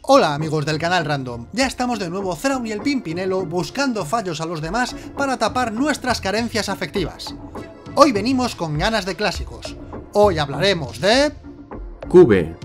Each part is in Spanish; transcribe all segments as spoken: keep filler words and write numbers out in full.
Hola amigos del canal Random, ya estamos de nuevo Thrawn y el Pimpinelo buscando fallos a los demás para tapar nuestras carencias afectivas. Hoy venimos con ganas de clásicos. Hoy hablaremos de... Cube.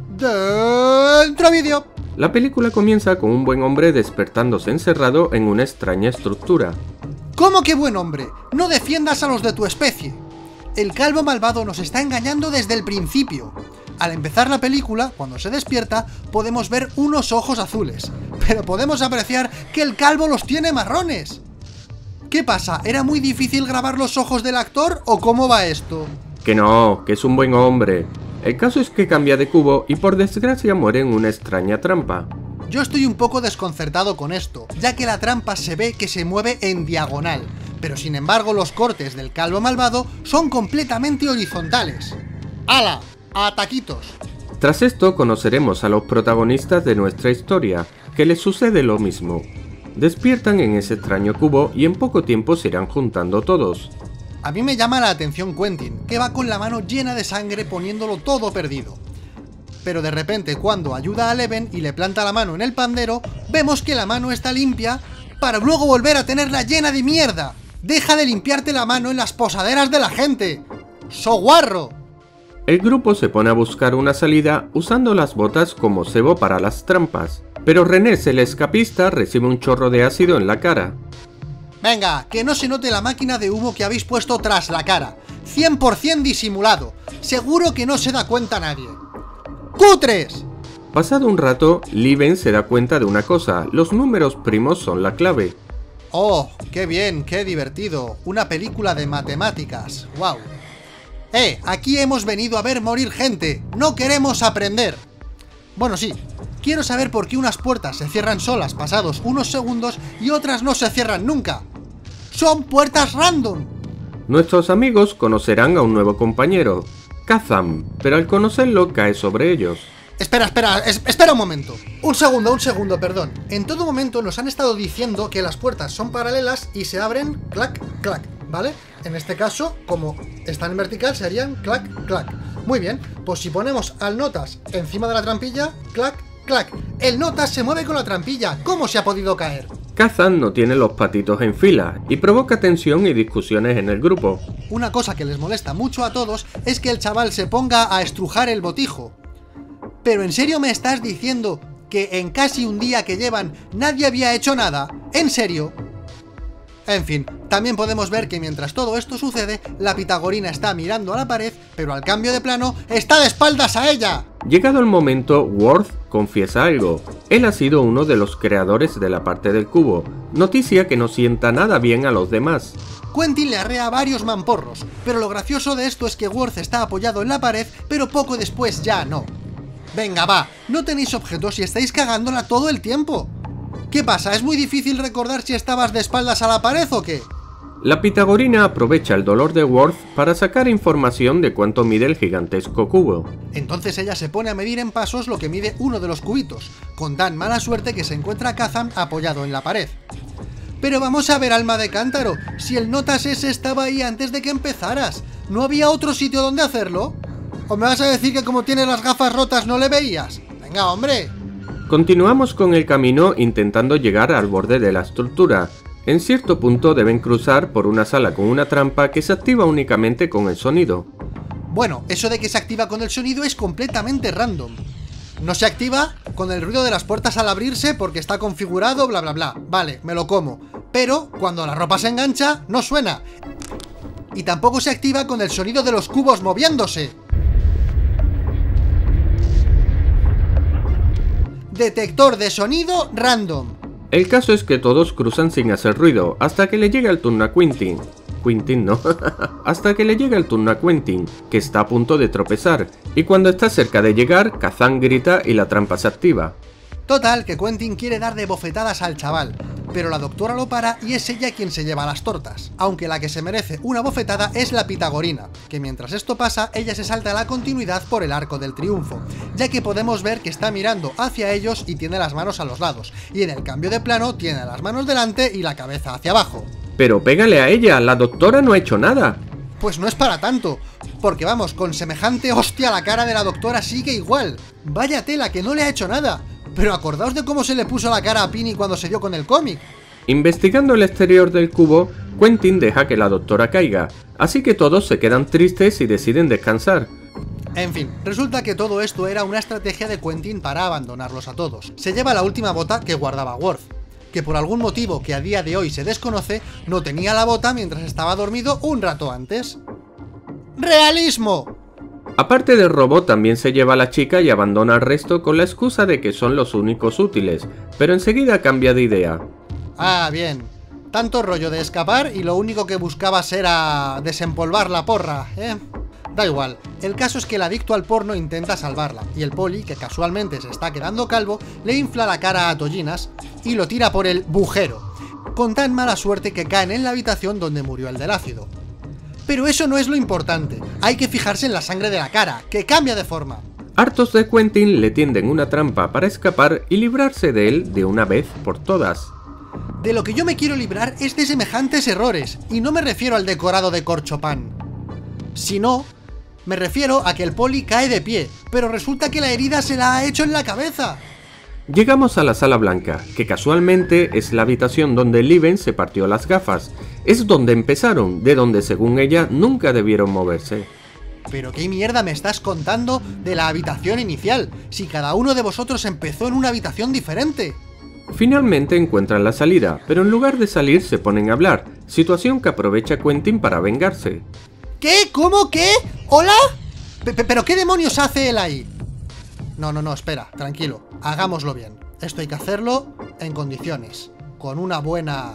Dentro vídeo. La película comienza con un buen hombre despertándose encerrado en una extraña estructura. ¿Cómo que buen hombre? No defiendas a los de tu especie. El calvo malvado nos está engañando desde el principio. Al empezar la película, cuando se despierta, podemos ver unos ojos azules, pero podemos apreciar que el calvo los tiene marrones. ¿Qué pasa? ¿Era muy difícil grabar los ojos del actor o cómo va esto? Que no, que es un buen hombre. El caso es que cambia de cubo y por desgracia muere en una extraña trampa. Yo estoy un poco desconcertado con esto, ya que la trampa se ve que se mueve en diagonal, pero sin embargo los cortes del calvo malvado son completamente horizontales. ¡Hala! ¡A taquitos! Tras esto conoceremos a los protagonistas de nuestra historia, que les sucede lo mismo. Despiertan en ese extraño cubo y en poco tiempo se irán juntando todos. A mí me llama la atención Quentin, que va con la mano llena de sangre poniéndolo todo perdido. Pero de repente cuando ayuda a Eleven y le planta la mano en el pandero, vemos que la mano está limpia para luego volver a tenerla llena de mierda. ¡Deja de limpiarte la mano en las posaderas de la gente! ¡So guarro! El grupo se pone a buscar una salida usando las botas como cebo para las trampas, pero René, el escapista, recibe un chorro de ácido en la cara. Venga, que no se note la máquina de humo que habéis puesto tras la cara. cien por cien disimulado. Seguro que no se da cuenta nadie. ¡Cutres! Pasado un rato, Liven se da cuenta de una cosa: los números primos son la clave. ¡Oh, qué bien, qué divertido! Una película de matemáticas. ¡Wow! ¡Eh! Aquí hemos venido a ver morir gente. ¡No queremos aprender! Bueno, sí. Quiero saber por qué unas puertas se cierran solas pasados unos segundos y otras no se cierran nunca. ¡Son puertas random! Nuestros amigos conocerán a un nuevo compañero, Kazam, pero al conocerlo cae sobre ellos. Espera, espera, es, espera un momento. Un segundo, un segundo, perdón. En todo momento nos han estado diciendo que las puertas son paralelas y se abren clac, clac, ¿vale? En este caso, como están en vertical, serían clac, clac. Muy bien, pues si ponemos al notas encima de la trampilla, clac, clac. El notas se mueve con la trampilla. ¿Cómo se ha podido caer? Kazam no tiene los patitos en fila y provoca tensión y discusiones en el grupo. Una cosa que les molesta mucho a todos es que el chaval se ponga a estrujar el botijo. ¿Pero en serio me estás diciendo que en casi un día que llevan nadie había hecho nada? ¿En serio? En fin, también podemos ver que mientras todo esto sucede, la pitagorina está mirando a la pared, pero al cambio de plano, ¡está de espaldas a ella! Llegado el momento, Worf confiesa algo. Él ha sido uno de los creadores de la parte del cubo, noticia que no sienta nada bien a los demás. Quentin le arrea varios mamporros, pero lo gracioso de esto es que Worf está apoyado en la pared, pero poco después ya no. Venga, va, no tenéis objetos y estáis cagándola todo el tiempo. ¿Qué pasa? ¿Es muy difícil recordar si estabas de espaldas a la pared o qué? La pitagorina aprovecha el dolor de Worf para sacar información de cuánto mide el gigantesco cubo. Entonces ella se pone a medir en pasos lo que mide uno de los cubitos, con tan mala suerte que se encuentra a Kazam apoyado en la pared. Pero vamos a ver, alma de cántaro, si el notas ese estaba ahí antes de que empezaras, ¿no había otro sitio donde hacerlo? ¿O me vas a decir que como tienes las gafas rotas no le veías? ¡Venga, hombre! Continuamos con el camino intentando llegar al borde de la estructura. En cierto punto deben cruzar por una sala con una trampa que se activa únicamente con el sonido. Bueno, eso de que se activa con el sonido es completamente random. No se activa con el ruido de las puertas al abrirse porque está configurado, bla bla bla. Vale, me lo como. Pero cuando la ropa se engancha, no suena. Y tampoco se activa con el sonido de los cubos moviéndose. Detector de sonido random. El caso es que todos cruzan sin hacer ruido, hasta que le llega el turno a Quentin. Quentin no, hasta que le llega el turno a Quentin, que está a punto de tropezar, y cuando está cerca de llegar, Kazam grita y la trampa se activa. Total, que Quentin quiere dar de bofetadas al chaval, pero la doctora lo para y es ella quien se lleva las tortas, aunque la que se merece una bofetada es la pitagorina, que mientras esto pasa, ella se salta la continuidad por el arco del triunfo, ya que podemos ver que está mirando hacia ellos y tiene las manos a los lados, y en el cambio de plano tiene las manos delante y la cabeza hacia abajo. Pero pégale a ella, la doctora no ha hecho nada. Pues no es para tanto, porque vamos, con semejante hostia la cara de la doctora sigue igual. Vaya tela, que no le ha hecho nada. Pero acordaos de cómo se le puso la cara a Penny cuando se dio con el cómic. Investigando el exterior del cubo, Quentin deja que la doctora caiga, así que todos se quedan tristes y deciden descansar. En fin, resulta que todo esto era una estrategia de Quentin para abandonarlos a todos. Se lleva la última bota que guardaba Worf, que por algún motivo que a día de hoy se desconoce, no tenía la bota mientras estaba dormido un rato antes. ¡Realismo! Aparte del robot, también se lleva a la chica y abandona al resto con la excusa de que son los únicos útiles, pero enseguida cambia de idea. Ah, bien. Tanto rollo de escapar y lo único que buscabas era desempolvar la porra, ¿eh? Da igual, el caso es que el adicto al porno intenta salvarla, y el poli, que casualmente se está quedando calvo, le infla la cara a tollinas y lo tira por el bujero, con tan mala suerte que caen en la habitación donde murió el del ácido. Pero eso no es lo importante, hay que fijarse en la sangre de la cara, que cambia de forma. Hartos de Quentin, le tienden una trampa para escapar y librarse de él de una vez por todas. De lo que yo me quiero librar es de semejantes errores, y no me refiero al decorado de corchopán. Sino, me refiero a que el poli cae de pie, pero resulta que la herida se la ha hecho en la cabeza. Llegamos a la sala blanca, que casualmente es la habitación donde Liven se partió las gafas. Es donde empezaron, de donde según ella nunca debieron moverse. ¿Pero qué mierda me estás contando de la habitación inicial? Si cada uno de vosotros empezó en una habitación diferente. Finalmente encuentran la salida, pero en lugar de salir se ponen a hablar, situación que aprovecha Quentin para vengarse. ¿Qué? ¿Cómo? ¿Qué? ¿Hola? P- ¿Pero qué demonios hace él ahí? No, no, no, espera, tranquilo, hagámoslo bien. Esto hay que hacerlo en condiciones, con una buena...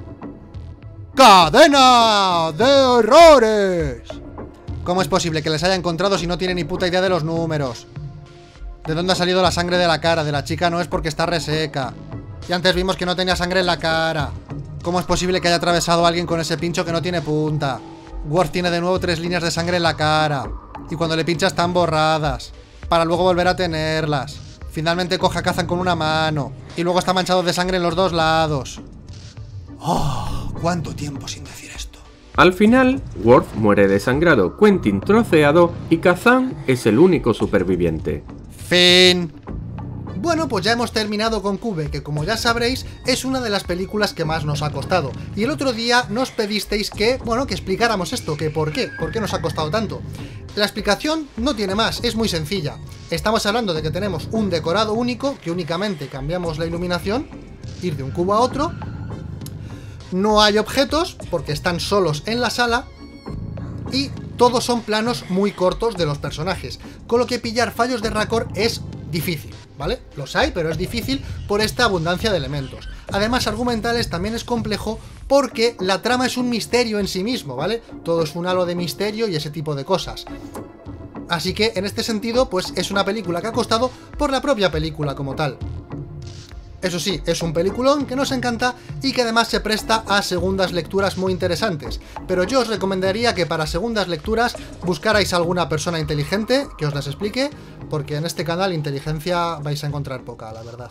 ¡Cadena de errores! ¿Cómo es posible que les haya encontrado si no tiene ni puta idea de los números? ¿De dónde ha salido la sangre de la cara? De la chica no es porque está reseca. Y antes vimos que no tenía sangre en la cara. ¿Cómo es posible que haya atravesado a alguien con ese pincho que no tiene punta? Worf tiene de nuevo tres líneas de sangre en la cara. Y cuando le pincha están borradas, para luego volver a tenerlas. Finalmente coge a Kazan con una mano. Y luego está manchado de sangre en los dos lados. ¡Oh! ¿Cuánto tiempo sin decir esto? Al final, Worf muere desangrado, Quentin troceado y Kazan es el único superviviente. Fin. Bueno, pues ya hemos terminado con Cube, que como ya sabréis, es una de las películas que más nos ha costado. Y el otro día nos pedisteis que, bueno, que explicáramos esto, que por qué, por qué nos ha costado tanto. La explicación no tiene más, es muy sencilla. Estamos hablando de que tenemos un decorado único, que únicamente cambiamos la iluminación, ir de un cubo a otro. No hay objetos, porque están solos en la sala, y todos son planos muy cortos de los personajes, con lo que pillar fallos de raccord es difícil, ¿vale? Los hay, pero es difícil por esta abundancia de elementos. Además, argumentales también es complejo porque la trama es un misterio en sí mismo, ¿vale? Todo es un halo de misterio y ese tipo de cosas. Así que, en este sentido, pues es una película que ha costado por la propia película como tal. Eso sí, es un peliculón que nos encanta y que además se presta a segundas lecturas muy interesantes, pero yo os recomendaría que para segundas lecturas buscarais a alguna persona inteligente que os las explique, porque en este canal inteligencia vais a encontrar poca, la verdad.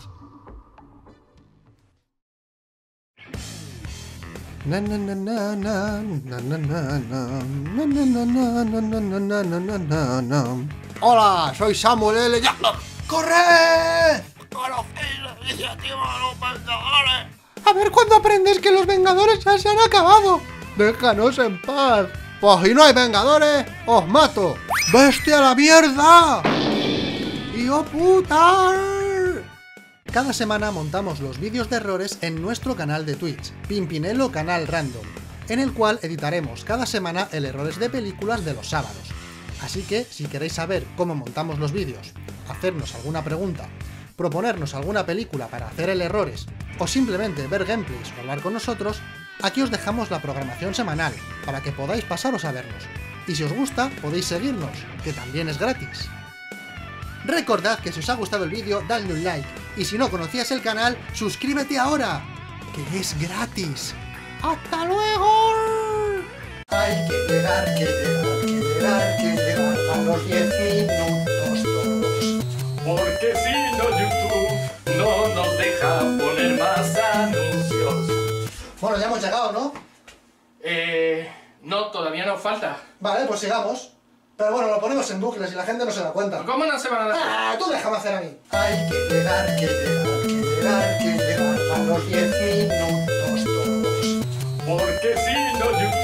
Hola, soy Samuel L. Jackson. ¡Corred! A ver cuándo aprendes que los Vengadores ya se han acabado. Déjanos en paz. Pues si no hay Vengadores, os mato. ¡Vete a la mierda! ¡Hijo puta! Cada semana montamos los vídeos de errores en nuestro canal de Twitch, Pimpinelo Canal Random, en el cual editaremos cada semana el errores de películas de los sábados. Así que, si queréis saber cómo montamos los vídeos, hacernos alguna pregunta, proponernos alguna película para hacer el errores, o simplemente ver gameplays o hablar con nosotros, aquí os dejamos la programación semanal, para que podáis pasaros a vernos. Y si os gusta, podéis seguirnos, que también es gratis. Recordad que si os ha gustado el vídeo, dadle un like, y si no conocías el canal, suscríbete ahora, que es gratis. ¡Hasta luego! Hay que llegar, que llegar, que llegar, que llegar a los diez minutos todos. Porque si no YouTube no nos deja poner más anuncios. Bueno, ya hemos llegado, ¿no? Eh... No, todavía nos falta. Vale, pues sigamos. Pero bueno, lo ponemos en bucles y la gente no se da cuenta. ¿Cómo no se van a dar? ¡Ah! Tú déjame hacer a mí. Hay que llegar, que llegar, que llegar, que llegar a los diez minutos todos. Porque si no, YouTube